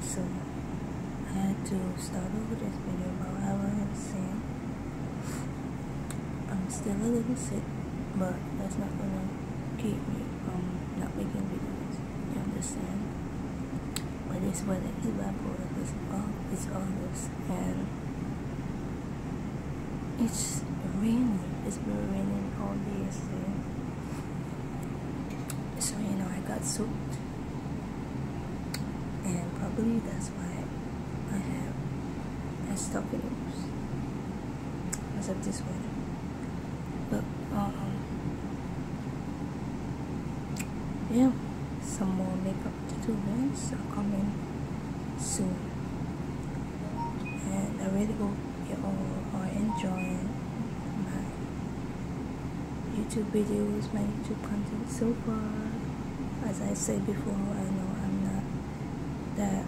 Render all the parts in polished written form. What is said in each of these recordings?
so I had to start over this video about how I have seen. I'm still a little sick, but that's not gonna keep me from not making videos. You understand? But it's what it is. It's August, and it's raining. It's been raining all day yesterday. So I got soaked, and probably that's why I have a stuffy nose because of this weather. But yeah, some more makeup tutorials are coming soon, and I really hope you all are enjoying my YouTube videos, my YouTube content so far. As I said before, I know I'm not that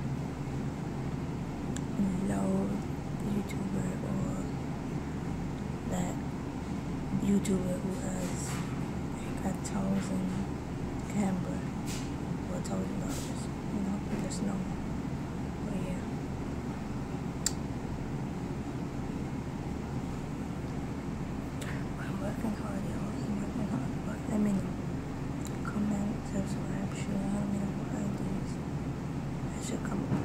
loud YouTuber or that YouTuber who has like 1,000 camera or $1,000, just know. But yeah, I'm working hard, y'all. I'm working hard, but let me know. Comment, subscribe, share, let me know what ideas I should come up with.